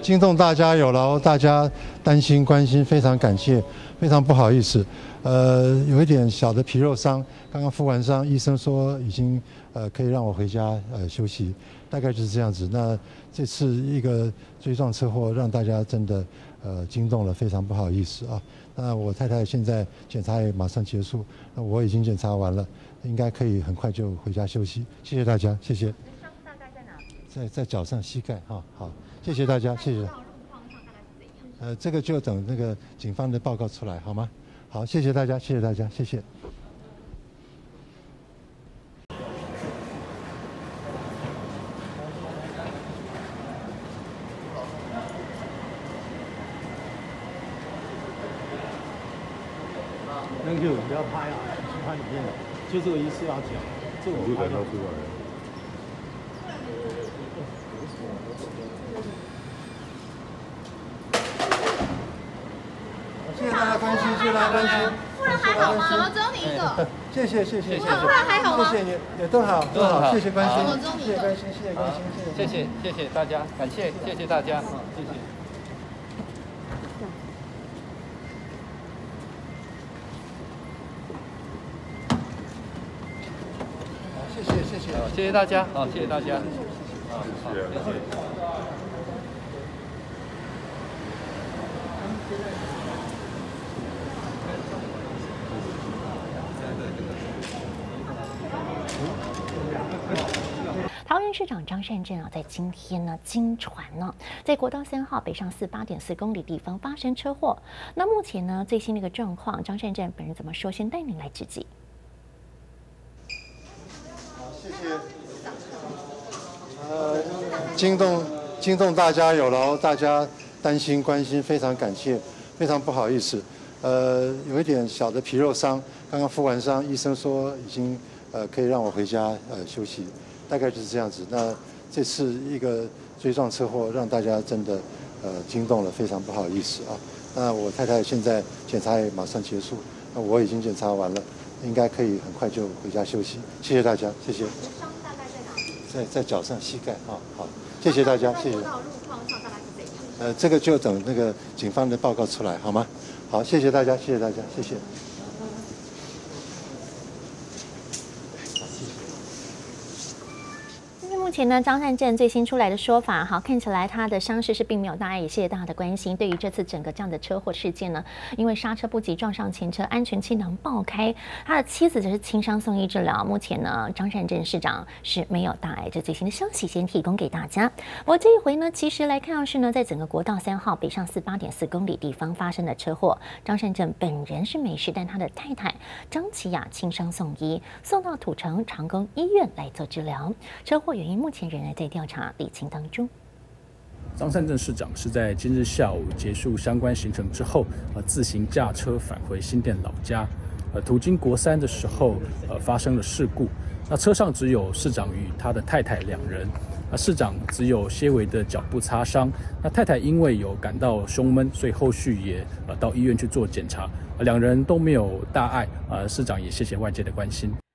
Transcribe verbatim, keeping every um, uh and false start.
惊动大家有劳，大家担心关心，非常感谢，非常不好意思，呃，有一点小的皮肉伤，刚刚负完伤，医生说已经呃可以让我回家呃休息，大概就是这样子。那这次一个追撞车祸让大家真的呃惊动了，非常不好意思啊。那我太太现在检查也马上结束，那我已经检查完了，应该可以很快就回家休息。谢谢大家，谢谢。 伤大概在哪？ 在在脚上、膝盖哈，好。谢谢大家，谢谢。呃，这个就等那个警方的报告出来，好吗？好，谢谢大家，谢谢大家，谢谢。 Thank you，不要拍啊，去拍里面的，就这个意思要讲，这我拍到出来了。 谢谢大家关心，谢谢大家关心。 不然还好吗？怎么只有你一个？ 谢谢谢谢谢谢。 不然还好吗？ 谢谢也也都好都好，谢谢关心，谢谢关心，谢谢关心， 谢谢谢谢大家，感谢谢谢大家，谢谢。 谢谢谢谢， 谢谢大家，好，谢谢大家，好，谢谢。 桃园市长张善政啊，在今天呢，经传呢，在国道三号北上四八点四公里地方发生车祸。那目前呢，最新的一个状况，张善政本人怎么说？先带您来直击。 好，谢谢。呃，惊动惊动大家有劳，大家担心关心，非常感谢，非常不好意思。呃，有一点小的皮肉伤，刚刚负完伤，医生说已经呃可以让我回家呃休息。大概就是这样子。那这次一个追撞车祸让大家真的呃惊动了，非常不好意思啊。那我太太现在检查也马上结束，那我已经检查完了，应该可以很快就回家休息。谢谢大家，谢谢。 伤大概在哪？ 在在脚上、膝盖啊，好，谢谢大家，谢谢。 路况上大概是怎样？ 呃，这个就等那个警方的报告出来，好吗？好，谢谢大家，谢谢大家，谢谢。 目前呢，张善政最新出来的说法，好，看起来他的伤势是并没有大碍，也谢谢大家的关心。对于这次整个这样的车祸事件呢，因为刹车不及撞上前车，安全气囊爆开，他的妻子则是轻伤送医治疗。目前呢，张善政市长是没有大碍，这最新的消息先提供给大家。我这一回呢，其实来看到是呢，在整个国道三号北上四八点四公里地方发生的车祸，张善政本人是没事，但他的太太张琪雅轻伤送医，送到土城长庚医院来做治疗。车祸原因目前仍然在调查厘清当中。 张善政市长是在今日下午结束相关行程之后，呃，自行驾车返回新店老家。呃，途经国三的时候，呃，发生了事故。那车上只有市长与他的太太两人。那市长只有些微的脚部擦伤。那太太因为有感到胸闷，所以后续也呃到医院去做检查。呃、两人都没有大碍。呃，市长也谢谢外界的关心。